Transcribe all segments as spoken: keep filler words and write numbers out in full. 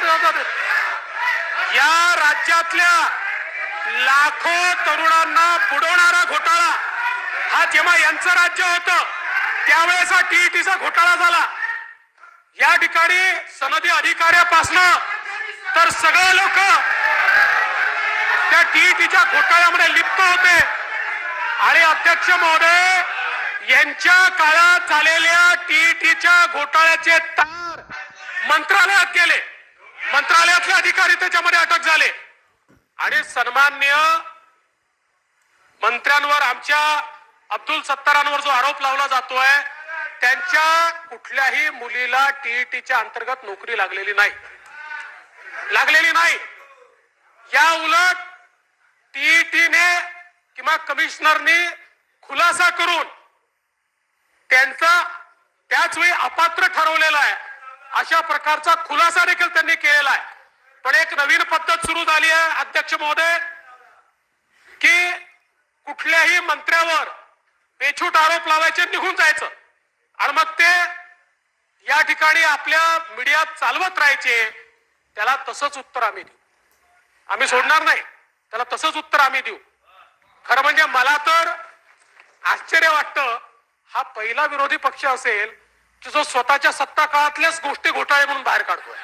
या राज्यातल्या लाखो तरुणांना बुडवणारा घोटाळा हा जेव्हा यांचं राज्य होतं त्यावेळेस हा टीईटीचा घोटाळा झाला। या ठिकाणी सनदी अधिकाऱ्यापासनं तर सगळे लोक त्या टीईटीच्या घोटाळ्यामध्ये लिप्त होते आणि अध्यक्ष महोदय यांच्या काळात झालेल्या टीईटीच्या घोटाळ्याचे तार मंत्रालयात गेले, मंत्रालयातले अधिकारी त्याच्यामध्ये अटक झाले आणि सन्माननीय मंत्र्यांवर आमच्या अब्दुल सत्तारांवर जो आरोप लावला जातोय त्यांच्या कुठल्याही मुलीला टीईटीच्या अंतर्गत नोकरी लागलेली नाही लागलेली नाही या उलट टीईटीने किंवा कमिशनरने खुलासा करून त्यांचा त्याच वेळी अपात्र ठरवलेला आहे अशा प्रकारचा खुलासा देखील त्यांनी केलेला आहे। पण एक नवीन पद्धत सुरू झाली आहे अध्यक्ष महोदय की कुठल्याही मंत्र्यावर बेछूट आरोप लावायचे निघून जायचं आणि मग ते या ठिकाणी आपल्या मीडियात चालवत राहायचे। त्याला तसंच उत्तर आम्ही देऊ, आम्ही सोडणार नाही त्याला तसंच उत्तर आम्ही देऊ। खरं म्हणजे मला तर आश्चर्य वाटतं हा पहिला विरोधी पक्ष असेल की जो स्वतःच्या सत्ता काळातल्याच गोष्टी घोटाळे म्हणून बाहेर काढतोय।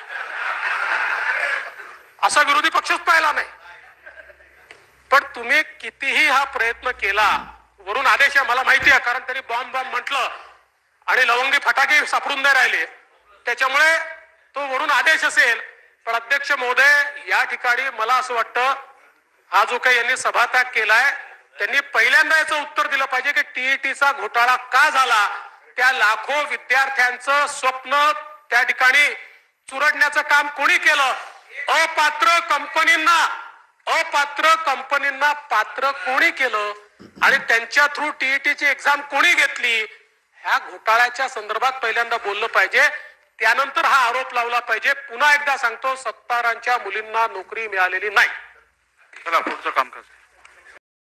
असा विरोधी पक्षच पाहिला नाही। पण तुम्ही कितीही हा प्रयत्न केला, वरून आदेश आहे मला माहिती आहे कारण त्यांनी बॉम्ब बॉम्ब म्हटलं आणि लवंगी फटाके सापडून नाही राहिले त्याच्यामुळे तो वरून आदेश असेल। पण अध्यक्ष महोदय या ठिकाणी मला असं वाटतं हा जो काही यांनी सभात्याग केलाय त्यांनी पहिल्यांदा याचं उत्तर दिलं पाहिजे की टीईटीचा घोटाळा का झाला, त्या लाखो विद्यार्थ्यांचं स्वप्न त्या ठिकाणी चुरडण्याचं काम कोणी केलं, अपात्र कंपनींना अपात्र कंपनींना पात्र कोणी केलं आणि त्यांच्या थ्रू टीईटीची एक्झाम कोणी घेतली, ह्या घोटाळ्याच्या संदर्भात पहिल्यांदा बोललं पाहिजे। त्यानंतर हा आरोप लावला पाहिजे। पुन्हा एकदा सांगतो सत्तारांच्या मुलींना नोकरी मिळालेली नाही। चला पुढचं काम कसं